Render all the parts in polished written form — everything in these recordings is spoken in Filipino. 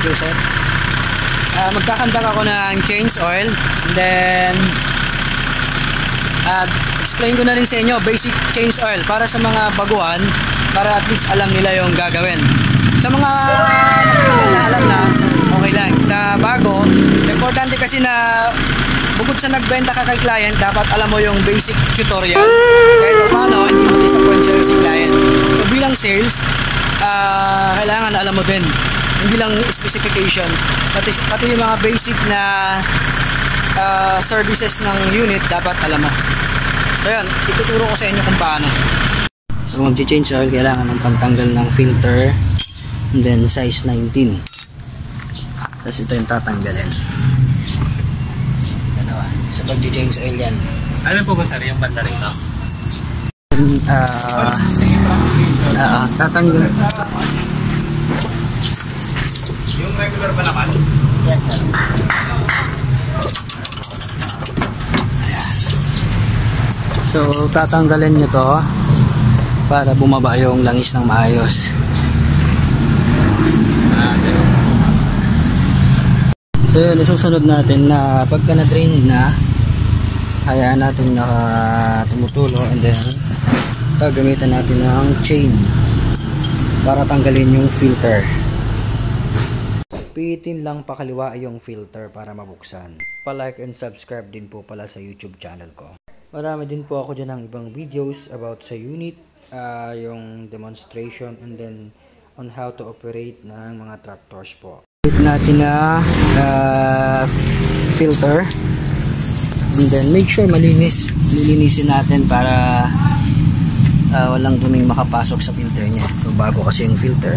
Massachusetts. Magkakandak ako ng change oil, and then explain ko na rin sa inyo basic change oil para sa mga baguhan, para at least alam nila yung gagawin. Sa mga alam na, okay lang. Sa bago, importante kasi na bukod sa nagbenta ka kay client, dapat alam mo yung basic tutorial. Kahit paano, hindi mo disappoint si client. So bilang sales, kailangan alam mo din. Hindi lang specification, pati yung mga basic na services ng unit, dapat alam mo. So yan, ituturo ko sa inyo kung paano. So mag-change oil, kailangan ng pantanggal ng filter, and then size 19. Tapos ito yung tatanggalin. Sa pag-change oil yan. Ano po ba sir yung banda rito? Tatanggal. Yung regular ba naman? Yes sir. So tatanggalin nyo to para bumaba yung langis ng maayos. So yun, isusunod natin na pagka na-drain na, hayaan natin na tumutulo, and then gagamitan natin ng chain para tanggalin yung filter. Pihitin lang pakaliwa yung filter para mabuksan. Pa-like and subscribe din po pala sa YouTube channel ko. Marami din po ako dyan ng ibang videos about sa unit, yung demonstration, and then on how to operate ng mga tractors po. Natin na filter, and then make sure malinis, lilinisin natin para walang duming makapasok sa filter niya. So bago kasi yung filter.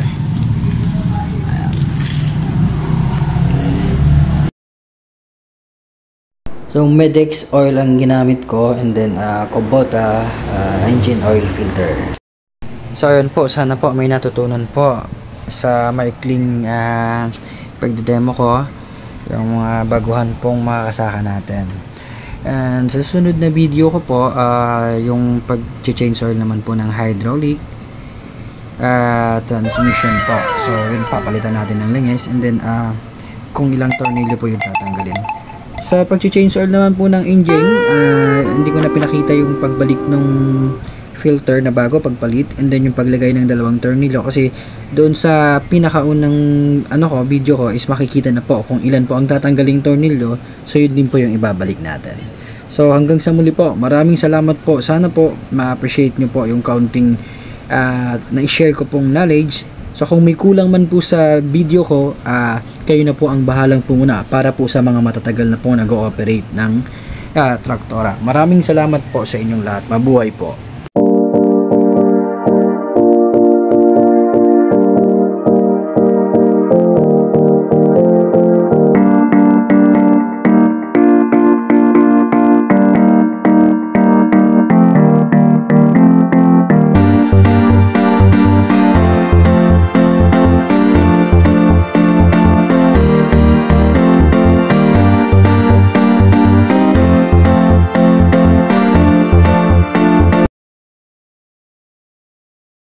So Medex oil ang ginamit ko, and then Kubota engine oil filter. So yun po, sana po may natutunan po sa maikling pagdedemo ko, yung mga baguhan pong makakasaka natin. And sa susunod na video ko po, yung pag-change oil naman po ng hydraulic transmission po. So yun, papalitan natin ng langis, and then kung ilang tornilyo po yung tatanggalin. Sa pag-change oil naman po ng engine, hindi ko na pinakita yung pagbalik ng filter na bago pagpalit, and then yung paglagay ng dalawang tornilyo, kasi doon sa pinakaunang video ko is makikita na po kung ilan po ang tatanggaling tornilyo. So yun din po yung ibabalik natin. So hanggang sa muli po, maraming salamat po. Sana po ma-appreciate nyo po yung counting na-share ko pong knowledge. So kung may kulang man po sa video ko, kayo na po ang bahalang pumuna para po sa mga matatagal na po nag-ooperate ng traktora. Maraming salamat po sa inyong lahat. Mabuhay po.